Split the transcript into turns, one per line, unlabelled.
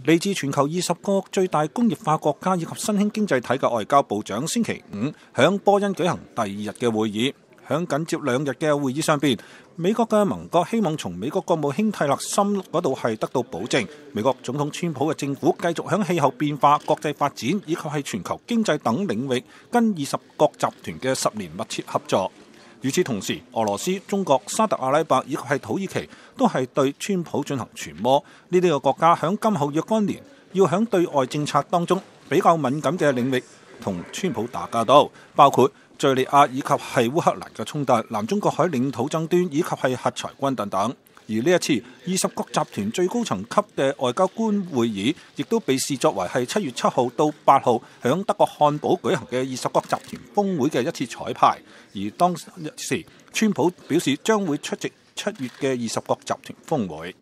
嚟自全球20個最大工業化國家以及新興經濟體嘅外交部長星期五響波恩舉行第二日嘅會議。響緊接2日嘅會議上邊，美國嘅盟國希望從美國國務卿蒂勒森嗰度係得到保證，美國總統川普嘅政府繼續響氣候變化、國際發展以及係全球經濟等領域跟20國集團嘅10年密切合作。與此同時，俄羅斯、中國、沙特阿拉伯以及係土耳其都係對川普進行傳播。呢啲個國家響今後若干年要響對外政策當中比較敏感嘅領域同川普打交道，包括敘利亞以及係烏克蘭嘅衝突、南中國海領土爭端以及係核裁軍等等。而呢一次20國集團最高層級嘅外交官會議，亦都被視作為係7月7號到8號響德國漢堡舉行嘅20國集團峰會嘅一次彩排。而當時川普表示將會出席7月嘅20國集團峰會。